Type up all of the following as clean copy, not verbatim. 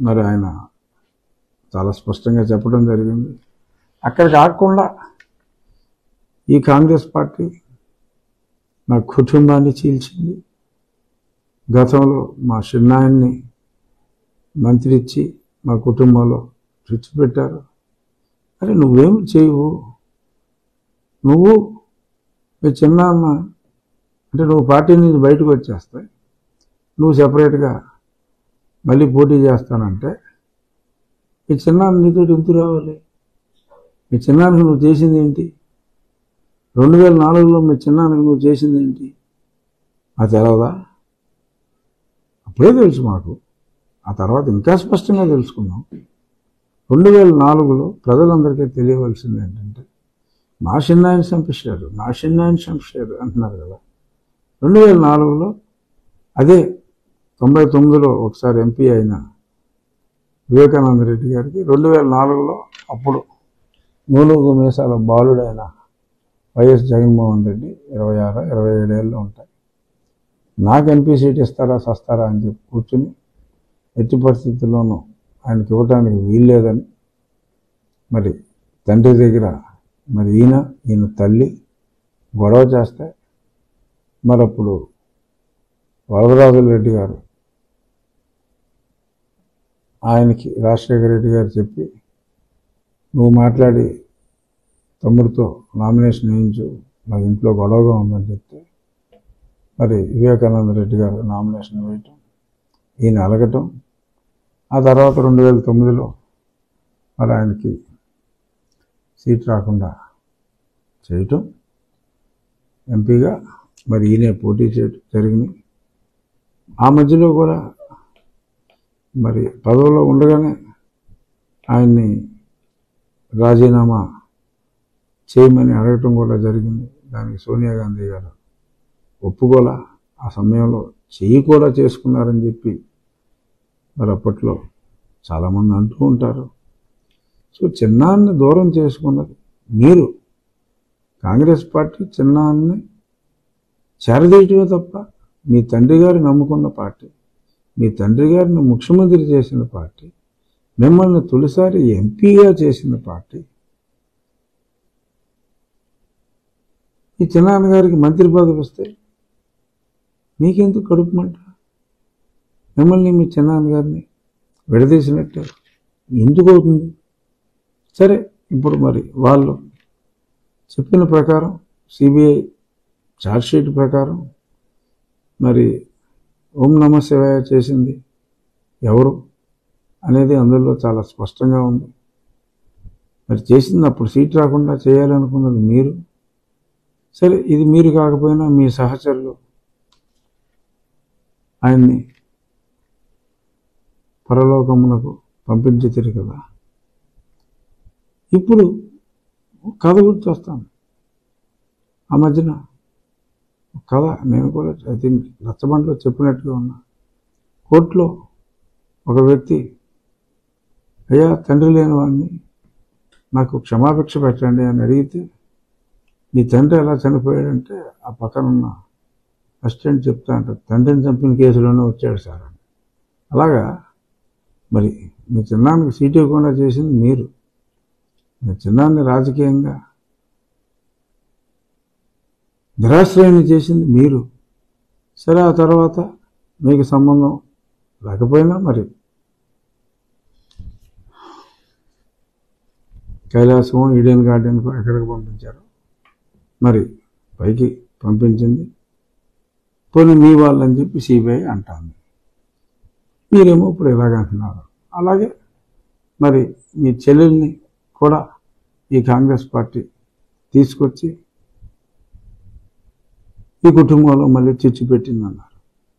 మరి ఆయన చాలా స్పష్టంగా చెప్పడం జరిగింది. అక్కడ కాకుండా ఈ కాంగ్రెస్ పార్టీ నా కుటుంబాన్ని చీల్చింది. గతంలో మా చిన్నాయన్ని మంత్రి ఇచ్చి మా కుటుంబంలో తెచ్చిపెట్టారు. అరే నువ్వేం చేయవు, నువ్వు మీ చిన్నాన్న అంటే నువ్వు పార్టీ నుంచి బయటకు వచ్చేస్తాయి, నువ్వు సెపరేట్గా మళ్ళీ పోటీ చేస్తానంటే మీ చిన్నాన్న నీతో ఎందుకు రావాలి? మీ చిన్నాన్నకి నువ్వు చేసింది ఏంటి? 2004లో మీ చిన్నాన్నకి నువ్వు చేసింది ఏంటి? అది తెలవదా? అప్పుడే తెలుసు మాకు. ఆ తర్వాత ఇంకా స్పష్టంగా తెలుసుకున్నాం. 2004లో ప్రజలందరికీ తెలియవలసింది ఏంటంటే మా చిన్నాయన చంపేశారు, నా చిన్నాయన చంపేశారు అంటున్నారు కదా. 2004లో అదే 99లో ఒకసారి ఎంపీ అయిన వివేకానంద రెడ్డి గారికి 2004లో అప్పుడు నూలుగు మీసాల బాలుడైన వైఎస్ జగన్మోహన్ రెడ్డి 26, 27 ఏళ్ళు ఉంటాయి. నాకు ఎంపీ సీట్ ఇస్తారా సస్తారా అని చెప్పి కూర్చుని ఎట్టి పరిస్థితుల్లోనూ ఆయనకి ఇవ్వడానికి వీల్లేదని మరి తండ్రి దగ్గర మరి ఈయన తల్లి గొడవ చేస్తే మరి అప్పుడు వరదరాజుల రెడ్డి గారు ఆయనకి రాజశేఖర రెడ్డి గారు చెప్పి నువ్వు మాట్లాడి తమ్ముడితో నామినేషన్ వేయించు, నాకు ఇంట్లో గొడవగా ఉందని చెప్తే మరి వివేకానంద రెడ్డి గారు నామినేషన్ వేయటం, ఈయన అలగటం, ఆ తర్వాత 2009లో మరి ఆయనకి సీట్ రాకుండా చేయటం, ఎంపీగా మరి ఈయనే పోటీ చేయటం జరిగింది. ఆ మధ్యలో కూడా మరి పదవిలో ఉండగానే ఆయన్ని రాజీనామా చేయమని అడగటం కూడా జరిగింది. దానికి సోనియా గాంధీ గారు ఒప్పుకోలా. ఆ సమయంలో చెయ్యి కూడా చేసుకున్నారని చెప్పి మరి అప్పట్లో చాలామంది అంటూ ఉంటారు. సో చిన్నాన్ని దూరం చేసుకున్నది మీరు. కాంగ్రెస్ పార్టీ చిన్నాన్ని చేరదీయటమే తప్ప మీ తండ్రి గారు నమ్ముకున్న పార్టీ, మీ తండ్రి గారిని ముఖ్యమంత్రి చేసిన పార్టీ, మిమ్మల్ని తొలిసారి ఎంపీగా చేసిన పార్టీ, మీ చిన్నాన్నగారికి మంత్రి పదవి ఇస్తే మీకెందుకు కడుపుమంట? మిమ్మల్ని మీ చిన్నాన్నగారిని విడదీసినట్టే ఎందుకు అవుతుంది? సరే, ఇప్పుడు మరి వాళ్ళు చెప్పిన ప్రకారం సిబిఐ ఛార్జ్షీట్ ప్రకారం మరి ఓం నమ శివాయ చేసింది ఎవరు అనేది అందులో చాలా స్పష్టంగా ఉంది. మరి చేసింది అప్పుడు సీట్ రాకుండా చేయాలనుకున్నది మీరు. సరే, ఇది మీరు కాకపోయినా మీ సహచరులు ఆయన్ని పరలోకమునకు పంపించుతారు కదా. ఇప్పుడు కథ గుర్తొస్తాను. ఆ మధ్యన కథ నేను కూడా ఐ థింక్ రచ్చబండలో చెప్పినట్టుగా ఉన్నా. కోర్టులో ఒక వ్యక్తి, అయ్యా తండ్రి లేని వాడిని నాకు క్షమాభిక్ష పెట్టండి అని అడిగితే, మీ తండ్రి ఎలా చనిపోయాడంటే ఆ పక్కనున్న అసిస్టెంట్ చెప్తా అంటారు, తండ్రిని చంపిన కేసులోనే వచ్చాడు సార్ అని. అలాగా మరి మీ చిన్నానికి సీట్ ఇవ్వకుండా చేసింది మీరు. మీ చిన్నాన్ని రాజకీయంగా నిరాశ్రయాన్ని చేసింది మీరు. సరే, ఆ తర్వాత మీకు సంబంధం లేకపోయినా మరి కైలాసం, ఈడెన్ గార్డెన్కు ఎక్కడికి పంపించారు, మరి పైకి పంపించింది పోనీ మీ వాళ్ళని చెప్పి సిబిఐ అంటాను. మీరేమో ఇప్పుడు ఇలాగంటున్నారు. అలాగే మరి మీ చెల్లెల్ని కూడా ఈ కాంగ్రెస్ పార్టీ తీసుకొచ్చి ఈ కుటుంబంలో మళ్ళీ చిచ్చు పెట్టిందన్నారు.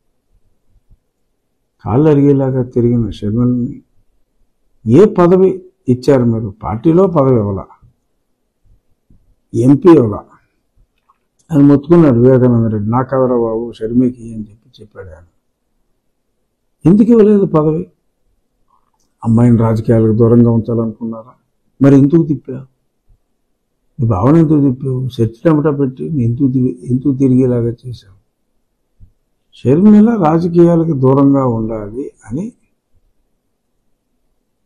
కాళ్ళు అరిగేలాగా తిరిగిన షర్మిలని ఏ పదవి ఇచ్చారు మీరు? పార్టీలో పదవి ఇవ్వాల, ఎంపీ ఇవ్వాల అని మొత్తుకున్నాడు వివేకానంద రెడ్డి. నా కదరా బాబు షర్మికి అని చెప్పాడు ఆయన. ఎందుకు ఇవ్వలేదు పదవి? అమ్మాయిని రాజకీయాలకు దూరంగా ఉంచాలనుకున్నారా? మరి ఎందుకు తిప్పావు? నీ భావన ఎందుకు తిప్పావు? చర్చలమ్మట పెట్టి ఎందుకు తిరిగేలాగా చేశావు? షర్మిల రాజకీయాలకు దూరంగా ఉండాలి అని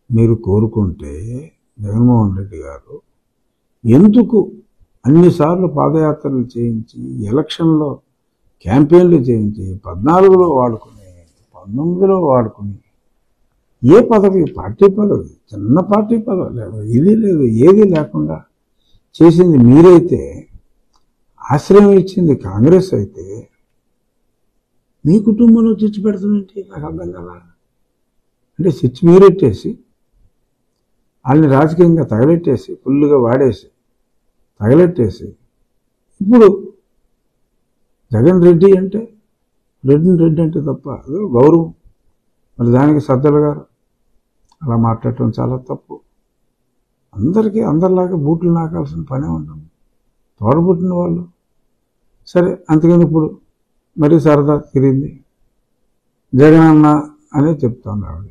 మీరు కోరుకుంటే జగన్మోహన్ రెడ్డి గారు ఎందుకు అన్నిసార్లు పాదయాత్రలు చేయించి ఎలక్షన్లో క్యాంపెయిన్లు చేయించి 14లో వాడుకుని 19లో వాడుకుని ఏ పదవి పార్టీ పదవి చిన్న పార్టీ పదవి లేదు ఇది లేదు ఏది లేకుండా చేసింది మీరైతే ఆశ్రయం ఇచ్చింది కాంగ్రెస్ అయితే మీ కుటుంబంలో చిచ్చు పెడుతుందంటే నాకు అర్థం కదా. అంటే చిచ్చు మీరెట్టేసి వాళ్ళని రాజకీయంగా తగలెట్టేసి ఫుల్గా వాడేసి తగలెట్టేసి ఇప్పుడు జగన్ రెడ్డి అంటే రెడ్డి అంటే తప్ప అదో గౌరవం. మరి దానికి సజ్జల గారు అలా మాట్లాడటం చాలా తప్పు. అందరికీ అందరిలాగా బూట్లు నాకాల్సిన పనే ఉంటుంది. తోడబుట్టిన వాళ్ళు సరే అంతకని ఇప్పుడు మరీ సరదా తిరిగింది జగన్ అన్న అనే చెప్తాను ఆవిడ.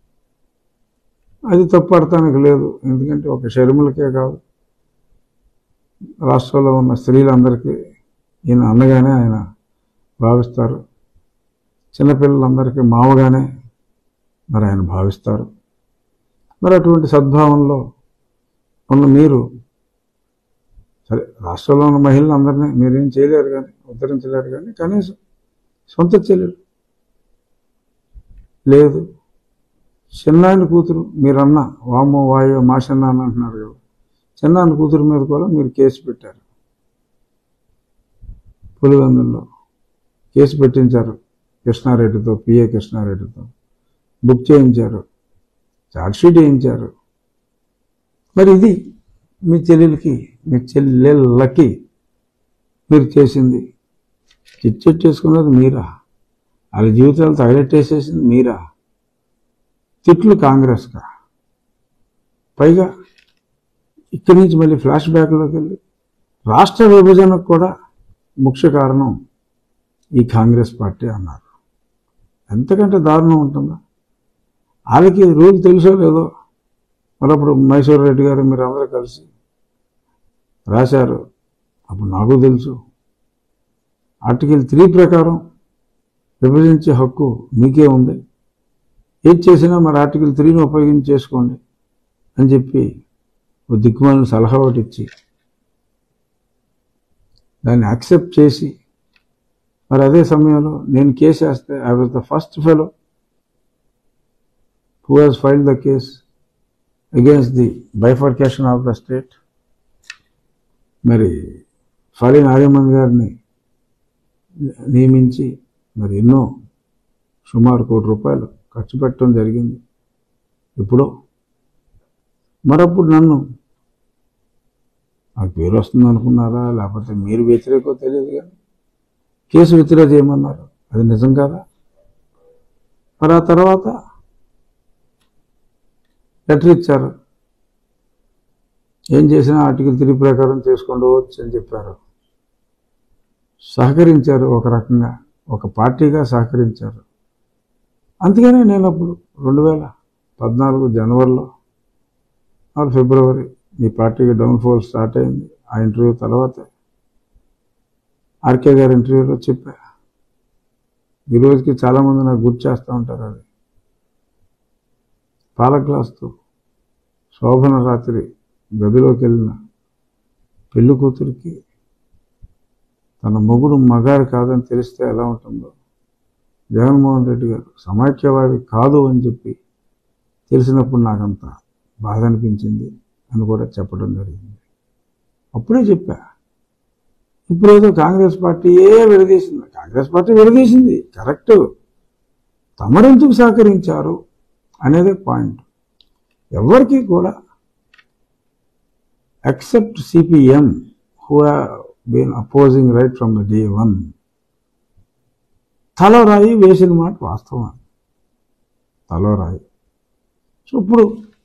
అది తప్పు అర్థానికి లేదు. ఎందుకంటే ఒక షర్మిలకే కాదు రాష్ట్రంలో ఉన్న స్త్రీలందరికీ ఈయన అన్నగానే ఆయన భావిస్తారు. చిన్నపిల్లలందరికీ మావగానే మరి ఆయన భావిస్తారు. మరి అటువంటి సద్భావంలో ఉన్న మీరు సరే రాష్ట్రంలో ఉన్న మహిళలందరినీ మీరేం చేయలేరు కానీ ఉద్ధరించలేరు కానీ కనీసం సొంత చెల్లెలు లేదు. చిన్నాయన కూతురు మీరన్న వామో వాయో మా చిన్నాన్న అంటున్నారు కదా, చిన్నాయన కూతురు మీద కూడా మీరు కేసు పెట్టారు. పులివెందుల్లో కేసు పెట్టించారు కృష్ణారెడ్డితో, పిఏ కృష్ణారెడ్డితో బుక్ చేయించారు, ఛార్జ్షీట్ వేయించారు. మరి ఇది మీ చెల్లెలకి మీ చెల్లెళ్ళకి మీరు చేసింది. చిచ్చెట్టేసుకున్నది మీరా, వాళ్ళ జీవితాలు తగలెట్టేసేసింది మీరా. తిట్లు కాంగ్రెస్గా, పైగా ఇక్కడి నుంచి మళ్ళీ ఫ్లాష్ బ్యాక్లోకి వెళ్ళి రాష్ట్ర విభజనకు కూడా ముఖ్య కారణం ఈ కాంగ్రెస్ పార్టీ అన్నారు. ఎంతకంటే దారుణం ఉంటుందా? వాళ్ళకి రూల్ తెలుసో లేదో మరి అప్పుడు మైసూర్ రెడ్డి గారు మీరు అందరూ కలిసి రాశారు. అప్పుడు నాకు తెలుసు ఆర్టికల్ 3 ప్రకారం విభజించే హక్కు మీకే ఉంది, ఏది చేసినా మరి ఆర్టికల్ 3ని ఉపయోగించి చేసుకోండి అని చెప్పి ఓ దిక్కుమాలిన సలహా ఒకటి ఇచ్చి దాన్ని యాక్సెప్ట్ చేసి మరి అదే సమయంలో నేను కేసు వేస్తే I was the first fellow who has filed the case against the bifurcation of the state. మరి ఫాలి నాగమన్ గారిని నియమించి మరి ఎన్నో సుమారు ₹1 కోటి ఖర్చు పెట్టడం జరిగింది. ఇప్పుడు మరప్పుడు నన్ను నాకు పేరు వస్తుంది అనుకున్నారా లేకపోతే మీరు వ్యతిరేకో తెలియదు కానీ కేసు విత్డ్రా చేయమన్నారు. అది నిజం కాదా? మరి ఆ తర్వాత లెటర్ ఇచ్చారు, ఏం చేసినా ఆర్టికల్ 3 ప్రకారం చేసుకోవచ్చు అని చెప్పారు. సహకరించారు, ఒక రకంగా ఒక పార్టీగా సహకరించారు. అందుకనే నేను అప్పుడు 2014 జనవరిలో ఫిబ్రవరి ఈ పార్టీకి డౌన్ఫాల్ స్టార్ట్ అయింది. ఆ ఇంటర్వ్యూ తర్వాత ఆర్కే గారి ఇంటర్వ్యూలో చెప్పా. ఈరోజుకి చాలామంది నాకు గుర్తు చేస్తూ ఉంటారు. అది పాల గ్లాస్తో శోభన రాత్రి గదిలోకి వెళ్ళిన పెళ్లి కూతురికి తన మొగుడు మగాడు కాదని తెలిస్తే ఎలా ఉంటుందో, జగన్మోహన్ రెడ్డి గారు సమైక్యవాది కాదు అని చెప్పి తెలిసినప్పుడు నాకంత బాధ అనిపించింది అని కూడా చెప్పడం జరిగింది. అప్పుడే చెప్పా. ఇప్పుడేదో కాంగ్రెస్ పార్టీయే విడదీసింది. కాంగ్రెస్ పార్టీ విడదీసింది కరెక్ట్, తమరెందుకు సహకరించారు అనేదే పాయింట్. ఎవరికి కూడా except CPM who have been opposing right from the day 1 తలరాయి వేసిన మాట వాస్తవం. తలరాయి. సో ఇప్పుడు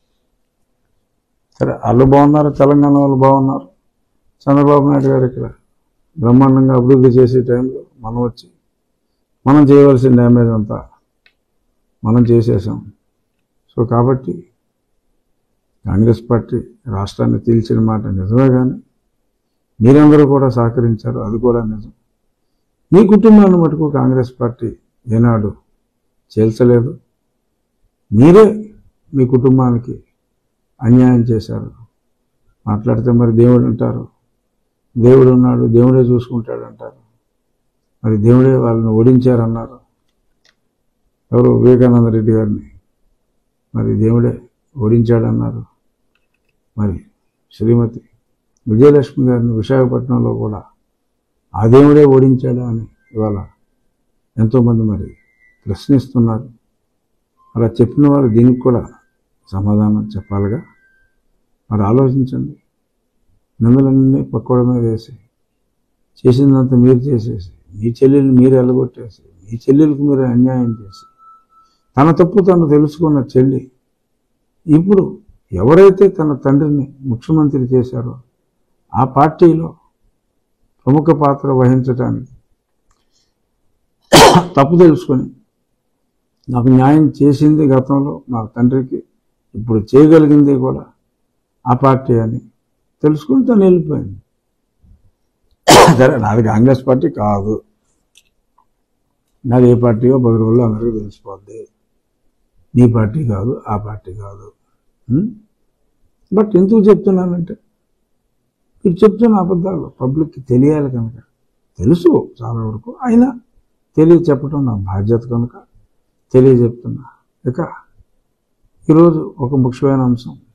సరే వాళ్ళు బాగున్నారు, తెలంగాణ వాళ్ళు బాగున్నారు, చంద్రబాబు నాయుడు గారు ఇక్కడ బ్రహ్మాండంగా అభివృద్ధి చేసే టైంలో మనం వచ్చి మనం చేయవలసిన డ్యామేజ్ అంతా మనం చేసేసాం. సో కాబట్టి కాంగ్రెస్ పార్టీ రాష్ట్రాన్ని తీల్చిన మాట నిజమే, కానీ మీరందరూ కూడా సహకరించారు, అది కూడా నిజం. మీ కుటుంబాన్ని మటుకు కాంగ్రెస్ పార్టీ ఏనాడు చేల్చలేదు. మీరే మీ కుటుంబానికి అన్యాయం చేశారు. మాట్లాడితే మరి దేవుడు అంటారు, దేవుడు ఉన్నాడు, దేవుడే చూసుకుంటాడు అంటారు. మరి దేవుడే వాళ్ళని ఓడించారన్నారు. ఎవరు? వివేకానంద రెడ్డి గారిని మరి దేవుడే ఓడించాడన్నారు. మరి శ్రీమతి విజయలక్ష్మి గారిని విశాఖపట్నంలో కూడా ఆ దేవుడే ఓడించాడా అని ఇవాళ ఎంతోమంది మరి ప్రశ్నిస్తున్నారు. అలా చెప్పిన వారు దీనికి కూడా సమాధానం చెప్పాలిగా. మరి ఆలోచించండి. నిందలన్నీ పక్కోడ మీద వేసి, చేసిందంతా మీరు చేసేసి, మీ చెల్లెల్ని మీరు ఎల్లగొట్టేసి, మీ చెల్లెలకు మీరు అన్యాయం చేసి, తన తప్పు తను తెలుసుకున్న చెల్లి ఇప్పుడు ఎవరైతే తన తండ్రిని ముఖ్యమంత్రి చేశారో ఆ పార్టీలో ప్రముఖ పాత్ర వహించడానికి తప్పు తెలుసుకొని, నాకు న్యాయం చేసింది గతంలో నా తండ్రికి, ఇప్పుడు చేయగలిగింది కూడా ఆ పార్టీ అని తెలుసుకుని తను వెళ్ళిపోయింది. సరే, నాది కాంగ్రెస్ పార్టీ కాదు, నాది ఏ పార్టీయో 10 రోజుల్లో అందరికీ తెలిసిపోద్ది. నీ పార్టీ కాదు, ఆ పార్టీ కాదు. బట్ ఎందుకు చెప్తున్నానంటే, మీరు చెప్తున్న అబద్ధాలు పబ్లిక్కి తెలియాలి కనుక, తెలుసు చాలా వరకు, అయినా తెలియచెప్పడం నా బాధ్యత కనుక తెలియజెప్తున్నా. ఇక ఈరోజు ఒక ముఖ్యమైన అంశం,